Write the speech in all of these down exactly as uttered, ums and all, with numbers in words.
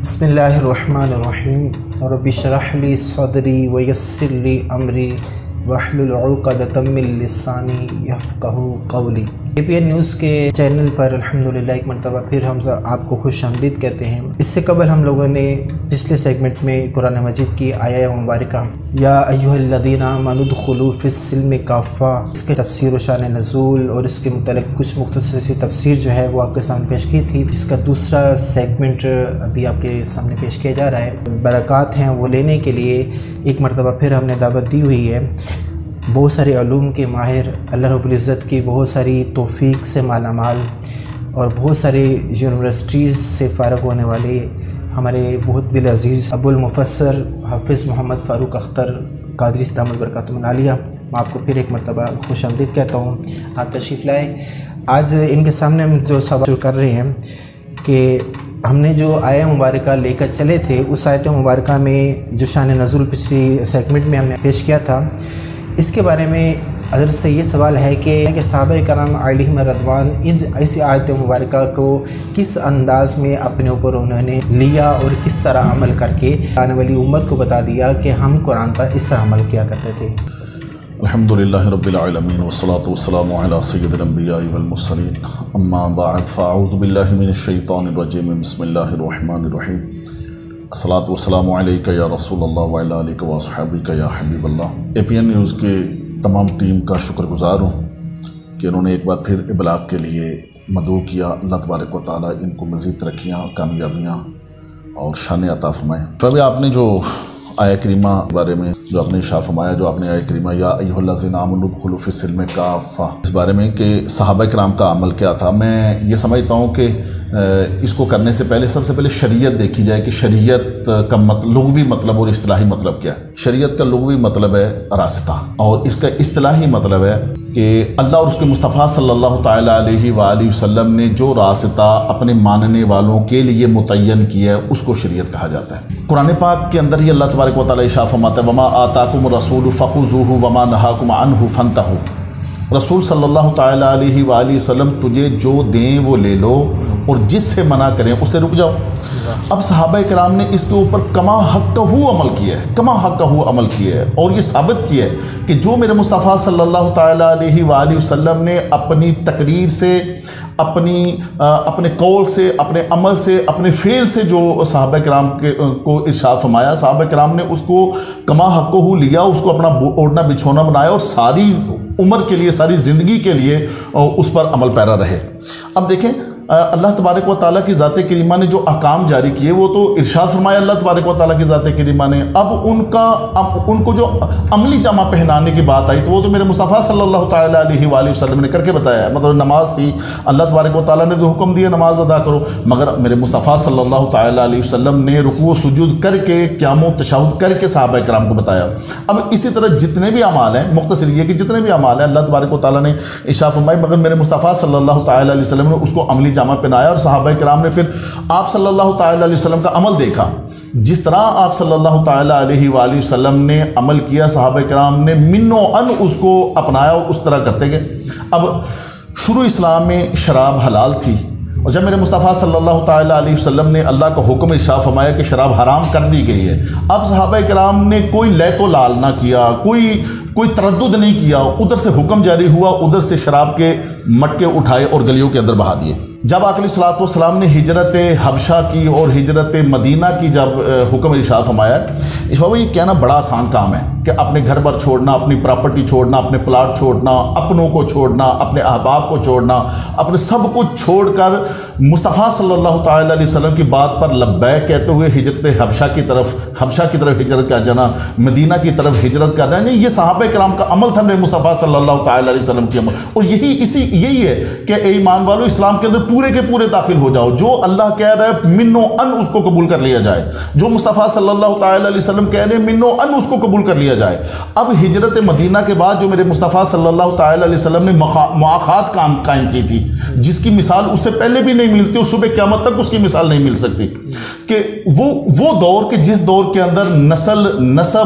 बिस्मिल्लाहिर्रहमानिर्रहीम रब्बि इश्रह ली सदरी व यस्सिर ली अमरी वहलुल उक़दतम मिन लिसानी यफ़क़हू क़ौली। ए पी एन न्यूज़ के चैनल पर अल्हम्दुलिल्लाह एक मरतबा फिर हम आपको खुशामदीद कहते हैं। इससे कबल हम लोगों ने पिछले सेगमेंट में कुरान मजीद की आया मुबारका या अय्युहल्लज़ीना आमनू उदख़ुलू फ़िस्सिल्मि काफ़ा, इसके तफ़सीर व शान नज़ूल और इसके मुतल्लिक़ कुछ मुख्तसर सी तफ़सीर जो है वो आपके सामने पेश की थी। इसका दूसरा सेगमेंट अभी आपके सामने पेश किया जा रहा है। बरक़ात हैं वो लेने के लिए एक मरतबा फिर हमने दावत दी हुई है। बहुत सारे उलूम के माहिर, अल्लाह रब्बुल इज़्ज़त की बहुत सारी तौफ़ीक़ से मालामाल और बहुत सारे यूनिवर्सिटीज़ से फ़ारिग़ होने वाले हमारे बहुत दिल अज़ीज़ अबुल मुफ़स्सर हाफ़िज़ मोहम्मद फ़ारूक अख्तर क़ादरी दामत बरकातुहु आलिया, मैं आपको फिर एक मरतबा खुशामदीद कहता हूँ। आप तशरीफ़ लाए। आज इनके सामने हम जो सवाल कर रहे हैं कि हमने जो आया मुबारका लेकर चले थे, उस आयत मुबारका में जो शान नज़ुल पिछली सेगमेंट में हमने पेश किया था, इसके बारे में हज़रत से ये सवाल है कि कि सहाबा कराम अलैहिम रज़वान इन ऐसी आयत मुबारका को किस अंदाज़ में अपने ऊपर उन्होंने लिया और किस तरह अमल करके आने वाली उम्मत को बता दिया कि हम कुरान पर इस तरह अमल किया करते थे। अल्हम्दुलिल्लाहि रब्बिल आलमीन वस्सलातु वस्सलामु अला सय्यिदिल अंबियाइ वल मुरसलीन अम्मा बअद फ़अऊज़ु बिल्लाहि मिनश शैतानिर रजीम बिस्मिल्लाहिर रहमानिर रहीम अस्सलातु वस्सलामु अलैका या रसूलल्लाह व अला आलिका व अस्हाबिका या हबीबल्लाह। ए पी एन न्यूज़ के तमाम टीम का शुक्रगुज़ार हूँ कि उन्होंने एक बार फिर इबलाग के लिए मदऊ किया। अल्लाह तबारक व तआला इनको मज़ीद तरक्कियाँ, कामयाबियाँ और शान अता फ़रमाए। तो अभी आपने जो आया करीमा बारे में जो आपने इरशाद फरमाया, जो आपने आया करीमा या अय्युहल्लज़ीना आमनू उदख़ुलू फ़िस्सिल्मि काफ़ा, इस बारे में कि सहाबा किराम का अमल क्या था, मैं ये समझता हूँ कि इसको करने से पहले सबसे पहले शरीयत देखी जाए कि शरीयत का मतलब लुग़वी मतलब और इस्तिलाही मतलब क्या है। शरीयत का लुग़वी मतलब है रास्ता और इसका इस्तिलाही मतलब है कि अल्लाह और उसके मुस्तफ़ा सल्लल्लाहु तआला अलैहि वालैहि वसल्लम ने जो रास्ता अपने मानने वालों के लिए मुतय्यन किया है उसको शरीयत कहा जाता है। कुरान पाक के अंदर ही अल्लाह तबारक व तआला इरशाद फरमाता है, वमा आताकुम रसूलु फ़ख़ुज़ूहु वमा नहाकुम अन्हु फ़ंतहू। रसूल सल्लल्लाहु तआला अलैहि वालैहि वसल्लम तुझे जो दें वो ले लो और जिससे मना करें उससे रुक जाओ। अब सहाबा किराम ने इसके ऊपर कमा हक़्क़हू अमल किया है, कमा हक़्क़हू अमल किया है और ये साबित किया है कि जो मेरे मुस्तफ़ा सल्लल्लाहु तआला अलैहि वालैहि वसल्लम ने अपनी तकरीर से, अपनी अपने कौल से, अपने अमल से, अपने फ़ेल से जो सहाबा किराम के को इरशाद फरमाया, सहाबा किराम ने उसको कमा हक़्क़हू लिया, उसको अपना ओढ़ना बिछोना बनाया और सारी उम्र के लिए, सारी ज़िंदगी के लिए उस पर अमल पैरा रहे। अब देखें अल्लाह तबारक व तआला की ज़ात करीमा ने जो अहकाम जारी किए वो तो इरशाद फरमाया अल्लाह तबारक व तआला की ज़ात करीमा ने। अब उनका अब उनको जो अमली जामा पहनाने की बात आई तो वो तो मेरे मुस्तफ़ा सल्लल्लाहु तआला अलैहि वालैहि वसल्लम ने करके बताया। मतलब नमाज थी, अल्लाह तबारक व तआला ने तो हुक्म दिया नमाज अदा करो, मगर मेरे मुस्तफ़ा सल्लल्लाहु तआला अलैहि वसल्लम ने रुकू सुजूद करके क़याम तशहुद करके सहाबा किराम को बताया। अब इसी तरह जितने भी अमाल हैं, मुख्तसर ये कि जितने भी अमाल हैं अल्लाह तबारक व तआला ने इरशाद फरमाया, मगर मेरे मुस्तफ़ा सल्लल्लाहु तआला अलैहि वसल्लम ने उसको अमली जामा पहनाया और सहाबा किराम ने फिर आप सल्लल्लाहु तआला अलैहि वसल्लम का अमल देखा। जिस तरह आप सल्लल्लाहु तआला अलैहि वालैहि वसल्लम ने अमल किया, सहाबा किराम ने मिन्नो अन उसको अपनाया और उस तरह करते गए। अब शुरू इस्लाम में शराब हलाल थी और जब मेरे मुस्तफ़ा सल्लल्लाहु तआला अलैहि वसल्लम ने अल्लाह का हुक्म इरशाद फरमाया कि शराब हराम कर दी गई है, अब सहाबा किराम ने कोई लैतो लाल ना किया, कोई कोई तरद्दुद नहीं किया, उधर से हुक्म जारी हुआ, उधर से शराब के मटके उठाए और गलियों के अंदर बहा दिए। जब आक़ा अलैहिस्सलातु वस्सलाम ने हिजरत हबशा की और हिजरत मदीना की जब हुक्म इरशाद फरमाया, इस बाबा ये कहना बड़ा आसान काम है कि अपने घर पर छोड़ना, अपनी प्रॉपर्टी छोड़ना, अपने प्लाट छोड़ना, अपनों को छोड़ना, अपने अहबाब को छोड़ना, अपने सब कुछ छोड़कर मुस्तफ़ा सल्लल्लाहु तआला अलैहि वसल्लम की बात पर लब्बैक कहते हुए हिजरत हबशा की तरफ हबशा की तरफ हिजरत कर जाना, मदीना की तरफ हिजरत कर जाना, ये सहाबा किराम का अमल था मेरे मुस्तफ़ा सल्लल्लाहु तआला अलैहि वसल्लम की अमल। और यही इसी यही है कि ईमान वालों इस्लाम के अंदर पूरे के पूरे दाखिल हो जाओ। जो अल्लाह कह रहा है मिन्नो अन उसको कबूल कर लिया जाए, जो मुस्तफ़ा सल्लल्लाहु तआला अलैहि वसल्लम कह रहे हैं मिन्नो अन उसको कबूल कर लिया जाए। अब हिजरत मदीना के बाद जो मेरे मुस्तफ़ा सल्लल्लाहु तआला अलैहि वसल्लम ने मुआखात काम कायम की थी, जिसकी मिसाल उससे पहले भी नहीं मिलती और सुबह क़यामत तक उसकी मिसाल नहीं मिल सकती, कि वो वो दौर के जिस दौर के अंदर नस्ल नसब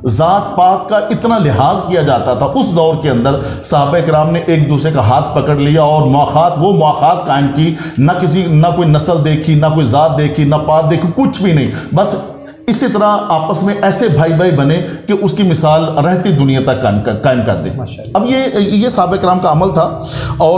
ज़ात पात का इतना लिहाज किया जाता था। उस दौर के अंदर सहाबा किराम ने एक दूसरे का हाथ पकड़ लिया और मुआखात वो मुआखात कायम की। ना किसी ना कोई नस्ल देखी, ना कोई ज़ात देखी, ना पात देखी, कुछ भी नहीं। बस इसी तरह आपस में ऐसे भाई भाई बने कि उसकी मिसाल रहती दुनिया तक कायम कर दे। अब ये ये सहाबा किराम का अमल था। और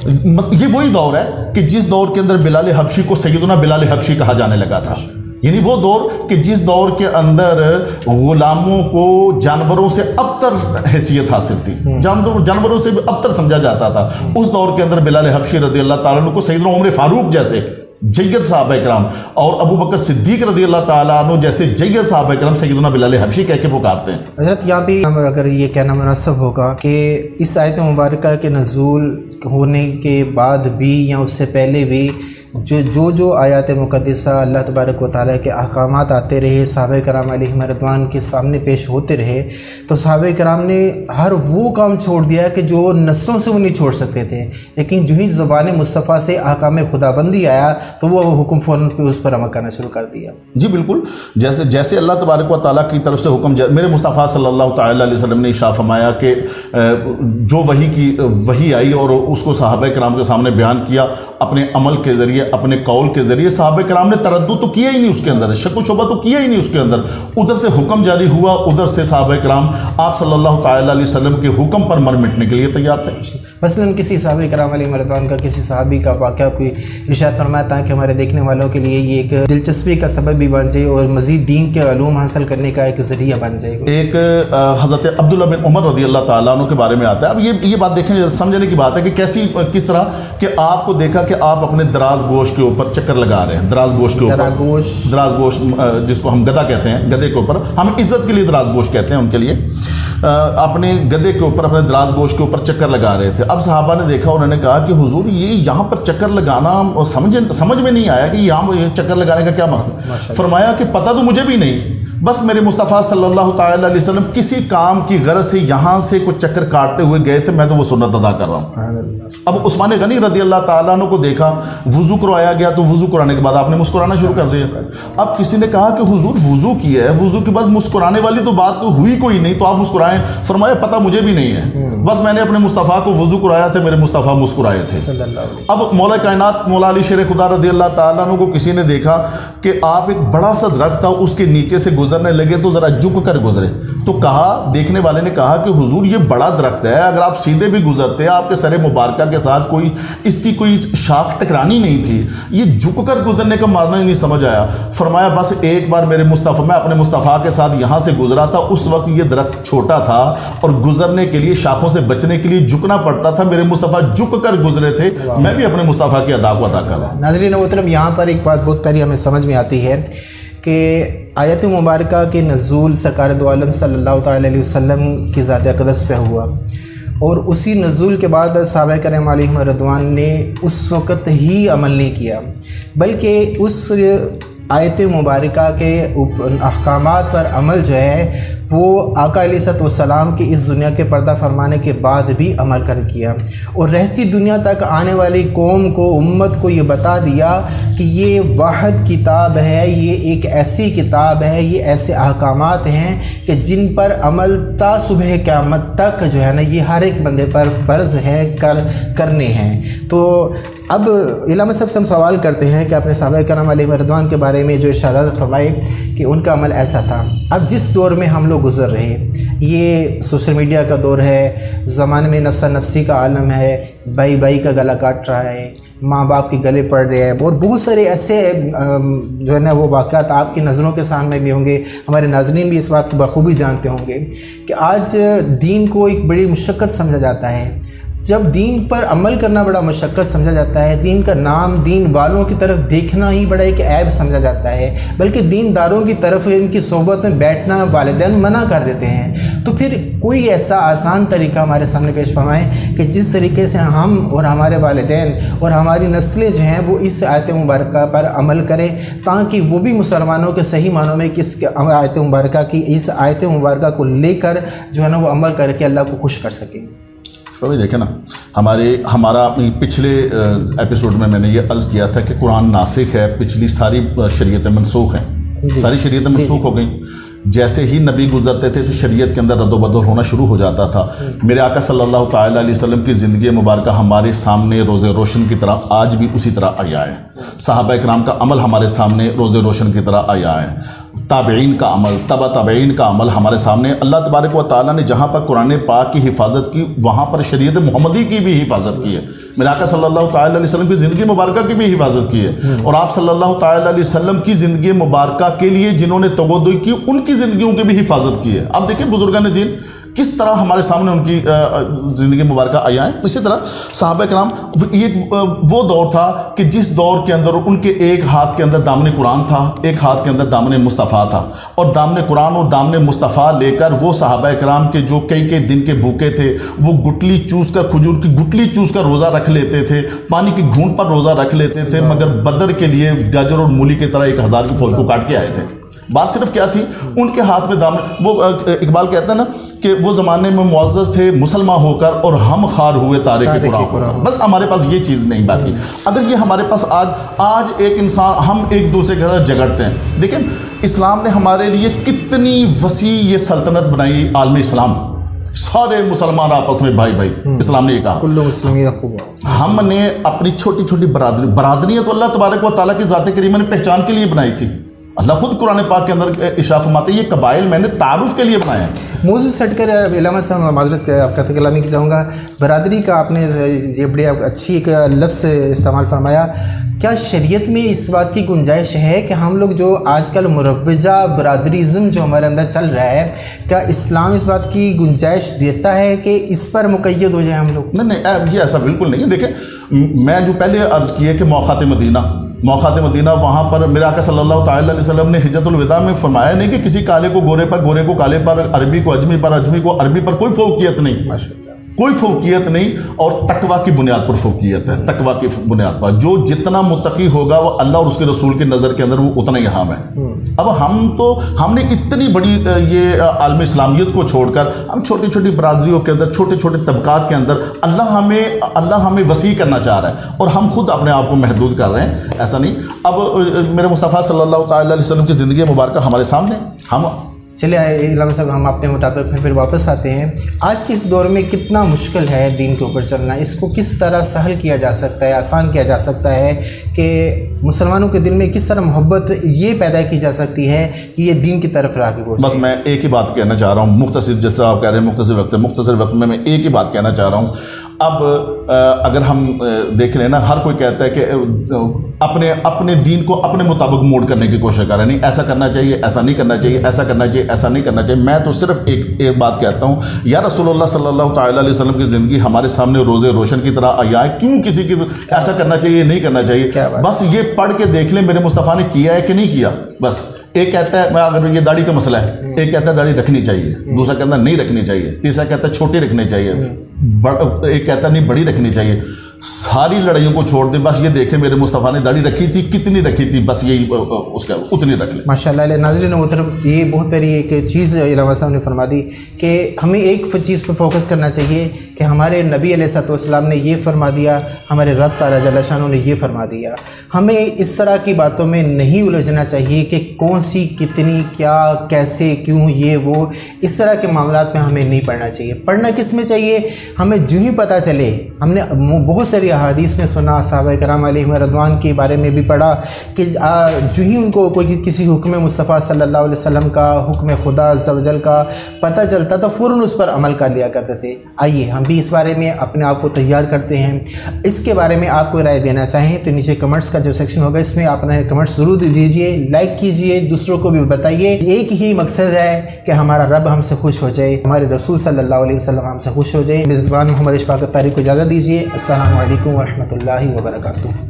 ये वही दौर है कि जिस दौर के अंदर बिलाल हबशी को सैयदना बिलाल हबशी कहा जाने लगा था। यानी वो दौर कि जिस दौर के अंदर गुलामों को जानवरों से अबतर हैसियत हासिल थी, जानवर जानवरों से भी अबतर समझा जाता था। उस दौर के अंदर बिलाल हबशी रज़ी अल्लाह ताला अन्हु को सैयदना उमर फारूक जैसे जय्यद साहबा इकराम और अबू बकर सिद्दीक रज़ी अल्लाह ताला अन्हु जैसे जय्यद साहबा इकराम सैयदना बिलाल हबशी कह के पुकारते हैं। हज़रत यहाँ पे अगर ये कहना मुनासिब होगा कि इस आयत मुबारका के नज़ूल होने के बाद भी या उससे पहले भी जो जो जो आयात मुक़द्दसा अल्लाह तबारक व तआला के अहकामात आते रहे, सहाबा कराम अलैहिम रिज़वान के सामने पेश होते रहे, तो सहाबा कराम ने हर वो काम छोड़ दिया कि जो नस्लों से वो नहीं छोड़ सकते थे। लेकिन जो ही ज़ुबान मुस्तफ़ा से अहकाम खुदाबंदी आया तो वो हुक्म फ़ौरन पे उस पर अमल करना शुरू कर दिया। जी बिल्कुल, जैसे जैसे अल्लाह तबारक व तआला की तरफ से हुक्म मेरे मुस्तफ़ा सल्लल्लाहु तआला अलैहि वसल्लम ने इरशाद फरमाया कि जो वही की वही आई और उसको सहाबा कराम के सामने बयान किया, अपने अमल के ज़रिए, अपने कौल के जरिए सहाबा किराम ने तरद्दुद तो किया ही नहीं, उसके अंदर शक व शुबा तो किया ही नहीं उसके अंदर। उधर से हुक्म जारी हुआ, उधर से सहाबा किराम आप सल्लल्लाहु तआला अलैहि वसल्लम के हुक्म पर मर मिटने के लिए तैयार थे। मसलन किसी सहाबा किराम अलैहिम रिज़वान का किसी सहाबी का वाक़या कोई इरशाद फरमाया ताकि हमारे देखने वालों के लिए ये एक दिलचस्पी का सबब भी बन जाए और मज़ीद दीन के उलूम हासिल करने का एक ज़रिया बन जाए। एक हज़रत अब्दुल्ला बिन उमर रज़ी अल्लाह ताला अन्हु के बारे में आता है। अब ये ये बात देखें, समझने की बात है कि कैसी किस तरह कि आपको देखा कि आप अपने दराज गोश के ऊपर चक्कर लगा रहे हैं, दराज गोश के ऊपर, दराज गोश जिसको हम गधा कहते हैं, गधे के ऊपर, हम इज्जत के लिए दराज गोश कहते हैं उनके लिए, अपने गधे के ऊपर, अपने दराज गोश के ऊपर चक्कर लगा रहे थे। अब सहाबा ने देखा, उन्होंने कहा कि हुजूर ये यहाँ पर चक्कर लगाना समझ समझ में नहीं आया कि यहाँ चक्कर लगाने का क्या मकसद। फरमाया कि पता तो मुझे भी नहीं, बस मेरे मुस्तफ़ा सल्लल्लाहु तआला अलैहि वसल्लम किसी काम की गरज से यहाँ से कुछ चक्कर काटते हुए गए थे, मैं तो वो सुन्नत अदा कर रहा हूँ। अब उस्मान गनी रज़ी अल्लाह ताला अन्हु को देखा, वुज़ू करवाया गया तो वुज़ू कराने के बाद आपने मुस्कुराना शुरू कर दिया। अब किसी ने कहा कि हुजूर वुज़ू किया है, वुज़ू के बाद मुस्कुराने वाली तो बात तो हुई कोई नहीं, तो आप मुस्कुराएं। फरमाया पता मुझे भी नहीं है, बस मैंने अपने मुस्तफ़ा को वुज़ू कराया था, मेरे मुस्तफ़ा मुस्कुराए थे। अब मौला कायनात मौला अली शेर खुदा रज़ी अल्लाह ताला अन्हु को किसी ने देखा कि आप एक बड़ा सा दरख्त था, उसके नीचे से गुजरने लगे तो जरा झुक कर गुजरे। तो कहा, देखने वाले ने कहा कि हुजूर ये बड़ा दरख्त है, अगर आप सीधे भी गुजरते आपके सरे मुबारका के साथ कोई इसकी कोई शाख टकरानी नहीं थी, ये झुक कर गुजरने का मारना ही नहीं समझ आया। फरमाया बस एक बार मेरे मुस्तफ़ा मैं अपने मुस्तफ़ा के साथ यहाँ से गुजरा था, उस वक्त ये दरख्त छोटा था और गुजरने के लिए, शाखों से बचने के लिए झुकना पड़ता था, मेरे मुस्तफ़ा झुक कर गुजरे थे, मैं भी अपने मुस्तफ़ा की अदा को अदा कर रहा हूँ। नाज़रीन मोहतरम, यहाँ पर एक बात बहुत पहले हमें समझ में आती है कि आयत मुबारका के नज़ूल सरकार दो आलम सल्लल्लाहु अलैहि वसल्लम की ज़ात अक़दस पे हुआ और उसी नज़ूल के बाद सहाबा किराम अलैहिम रिज़वान ने उस वक़्त ही अमल नहीं किया, बल्कि उस आयत मुबारका के अहकामात पर अमल जो है वो आका अलैहिस्सलाम की इस दुनिया के पर्दा फरमाने के बाद भी अमल कर किया और रहती दुनिया तक आने वाली कौम को, उम्मत को ये बता दिया कि ये वाहिद किताब है, ये एक ऐसी किताब है, ये ऐसे अहकामात हैं कि जिन पर अमल ता सुबह क़यामत तक जो है ना ये हर एक बंदे पर फ़र्ज़ है कर करने हैं। तो अब इलामा साहब से हम सवाल करते हैं कि अपने सहाबा किराम अलैहिम रिज़वान के बारे में जो इरशादात फरमाए कि उनका अमल ऐसा था। अब जिस दौर में हम लोग गुज़र रहे, ये सोशल मीडिया का दौर है, ज़माने में नफ्सा नफ्सी का आलम है, भाई भाई का गला काट रहा है, माँ बाप के गले पड़ रहे हैं और बहुत सारे ऐसे जो है ना वो वाक़यात आपकी नज़रों के सामने भी होंगे, हमारे नाज़रीन भी इस बात को बखूबी जानते होंगे कि आज दीन को एक बड़ी मुशक्क़त समझा जाता है। जब दीन पर अमल करना बड़ा मुशक्क़त समझा जाता है, दीन का नाम दीन वालों की तरफ देखना ही बड़ा एक ऐब समझा जाता है, बल्कि दीनदारों की तरफ इनकी सोबत में बैठना वालिदैन मना कर देते हैं। तो फिर कोई ऐसा आसान तरीका हमारे सामने पेश फरमाएं कि जिस तरीके से हम और हमारे वालिदैन और हमारी नस्लें जो हैं वो इस आयत मुबारक पर अमल करें, ताकि वो भी मुसलमानों के सही मानों में किस आयत मुबारक की इस आयत मुबारक को लेकर जो है ना वो अमल करके अल्लाह को खुश कर सकें। तो भाई देखें ना, हमारे हमारा अपनी पिछले एपिसोड में मैंने ये अर्ज़ किया था कि कुरान नासिख है, पिछली सारी शरीयतें मनसूख हैं, सारी शरीयतें मनसूख हो गई। जैसे ही नबी गुजरते थे तो शरीयत के अंदर रद्दोबदल होना शुरू हो जाता था। मेरे आका सल्लल्लाहु ताला अलैहि वसल्लम की ज़िंदगी मुबारक हमारे सामने रोज़े रोशन की तरह आज भी उसी तरह आया है। सहाबा इकराम का अमल हमारे सामने रोज़े रोशन की तरह आया है। ताबईन का अमल, तबा ताबईन का अमल हमारे सामने। अल्लाह तबारक व तआला ने जहाँ पर कुरान पाक की हिफाजत की, वहाँ पर शरीयत मोहम्मदी की भी हिफाजत की है। मेरे आका सल्लल्लाहु ताला अलैहि वसल्लम की ज़िंदगी मुबारक की भी हिफाजत की है। और आप सल्लल्लाहु ताला अलैहि वसल्लम की ज़िंदगी मुबारक के लिए जिन्होंने तगोदो की, उनकी ज़िंदगियों की भी हिफाजत की है। अब देखिए बुजुर्गान दीन किस तरह हमारे सामने उनकी ज़िंदगी मुबारक आया है। इसी तरह सहाबा किराम, ये वो दौर था कि जिस दौर के अंदर उनके एक हाथ के अंदर दामन कुरान था, एक हाथ के अंदर दामन मुस्तफ़ा था, और दामन कुरान और दामन मुस्तफ़ा लेकर वो सहाबा किराम के जो कई कई दिन के भूखे थे, वो गुटली चूस कर, खजूर की गुटली चूस कर रोज़ा रख लेते थे, पानी की घूंट पर रोज़ा रख लेते थे, मगर बदर के लिए गाजर और मूली की तरह एक हज़ार की फौज को काट के आए थे। बात सिर्फ क्या थी, उनके हाथ में दामन, वो इकबाल कहता है ना कि वो ज़माने में मुअज़्ज़ज़ थे मुसलमान होकर और हम खार हुए तारे के कुरान। बस हमारे पास ये चीज़ नहीं। बाकी अगर ये हमारे पास आज आज एक इंसान, हम एक दूसरे के साथ झगड़ते हैं। देखिए इस्लाम ने हमारे लिए कितनी वसी ये सल्तनत बनाई, आलम इस्लाम, सारे मुसलमान आपस में भाई भाई। इस्लाम ने ये कहा हमने अपनी छोटी छोटी बरादरी बरादरियाँ तो अल्लाह तबारक व तआला की ज़ात करीमा ने पहचान के लिए बनाई थी। अल्लाह खुद कुरान पाक के अंदर इरशाद फरमाते हैं, ये कबाइल मैंने तारुफ के लिए बनाए हैं। मौजूद सटकर इलामा साहब माजरत आपका कलामी की चाहूँगा, बरादरी का आपने ये बड़ी अच्छी एक लफ्ज़ इस्तेमाल फरमाया। क्या शरीयत में इस बात की गुंजाइश है कि हम लोग जो आजकल मुरव्वजा बरादरीज़म जो हमारे अंदर चल रहा है, क्या इस्लाम इस बात की गुंजाइश देता है कि इस पर मुक़य्यद हो जाए हम लोग? नहीं नहीं, ये ऐसा बिल्कुल नहीं है। देखें मैं जो पहले अर्ज़ किया कि मौक़ात मदीना मौक़ात मदीना वहाँ पर मेरे आका सल्लल्लाहु ताला अलैहि वसल्लम ने हिज्जतुल विदा में फरमाया नहीं कि किसी काले को गोरे पर, गोरे को काले पर, अरबी को अजमी पर, अजमी को अरबी पर, कोई फ़ौक़ियत नहीं, कोई फ़ौक़ियत नहीं। और तकवा की बुनियाद पर फ़ौक़ियत है, तकवा की बुनियाद पर। जो जितना मुत्तकी होगा वो अल्लाह और उसके रसूल की नज़र के अंदर वो उतना ही अहम है। अब हम तो हमने इतनी बड़ी ये आलम इस्लामियत को छोड़कर हम छोटी छोटी बरादरियों के अंदर, छोटे छोटे तबकात के अंदर अल्लाह हमें अल्लाह हमें वसी करना चाह रहा है और हम खुद अपने आप को महदूद कर रहे हैं। ऐसा नहीं। अब मेरे मुस्तफ़ा सल्लल्लाहु ताला अलैहि वसल्लम की ज़िंदगी मुबारक हमारे सामने। हम चलिए इलामा साहब, हम अपने मुताबिक फिर फिर वापस आते हैं। आज के इस दौर में कितना मुश्किल है दीन के ऊपर चलना, इसको किस तरह सहल किया जा सकता है, आसान किया जा सकता है कि मुसलमानों के दिल में किस तरह मोहब्बत ये पैदा की जा सकती है कि ये दीन की तरफ राग़िब हो। बस मैं एक ही बात कहना चाह रहा हूँ, मुख्तसर, जैसे आप कह रहे हैं मुख्तसर वक्त मुख्तसर वक्त में मैं एक ही बात कहना चाह रहा हूँ। अब अगर हम देख लें ना, हर कोई कहता है कि अपने अपने दीन को अपने मुताबिक मोड करने की कोशिश कर रहे हैं, नहीं ऐसा करना चाहिए, ऐसा नहीं करना चाहिए, ऐसा करना चाहिए, ऐसा नहीं करना चाहिए। मैं तो सिर्फ एक एक बात कहता हूँ, या रसूलुल्लाह सल्लल्लाहु ताला अलैहि वसल्लम की ज़िंदगी हमारे सामने रोज़े रोशन की तरह आया है। क्यों किसी की ऐसा करना चाहिए, नहीं करना चाहिए, बस ये पढ़ के देख लें मेरे मुस्तफ़ा ने किया है कि नहीं किया। बस एक कहता है, मैं अगर ये दाढ़ी का मसला है, एक कहता है दाढ़ी रखनी चाहिए, दूसरा कहता है नहीं रखनी चाहिए, तीसरा कहता है छोटी रखनी चाहिए, एक कहता है नहीं बड़ी रखनी चाहिए। सारी लड़ाइयों को छोड़ दें, बस ये देखें मेरे मुस्तफ़ा ने दाढ़ी रखी थी, कितनी रखी थी, बस यही उसका उतनी रख लें। माशाअल्लाह। नाज़रीन मोहतरम, ये बहुत बड़ी एक चीज़ इलामा साहब ने फरमा दी कि हमें एक चीज़ पर फोकस करना चाहिए कि हमारे नबी अलैहिस्सलाम ने ये फरमा दिया, हमारे रब ताला जल्ल शानहू ने ये फरमा दिया। हमें इस तरह की बातों में नहीं उलझना चाहिए कि कौन सी, कितनी, क्या, कैसे, क्यों, ये वो, इस तरह के मामलात में हमें नहीं पढ़ना चाहिए। पढ़ना किस में चाहिए, हमें जो ही पता चले। हमने बहुत सारी अहादीस में सुना, सहाबा किराम अलैहिम रज़वान के बारे में भी पढ़ा कि जो ही उनको कोई किसी हुक्म मुस्तफ़ा सल्लल्लाहु अलैहि वसल्लम का, हुक्म खुदा अज़्ज़ व जल का पता चलता तो फ़ौरन उस पर अमल कर लिया करते थे। आइए हम भी इस बारे में अपने आप को तैयार करते हैं। इसके बारे में आप कोई राय देना चाहें तो नीचे कमेंट्स का जो सेक्शन होगा इसमें अपने कमेंट्स ज़रूर दीजिए, लाइक कीजिए, दूसरों को भी बताइए। एक ही मकसद है कि हमारा रब हमसे खुश हो जाए, हमारे रसूल सल्लल्लाहु अलैहि वसल्लम हमसे खुश हो जाए। मेज़बान मोहम्मद इशफाक अत्तारी को इजाज़त दीजिए। अस्सलामु अलैकुम व रहमतुल्लाहि व बरकातुहू।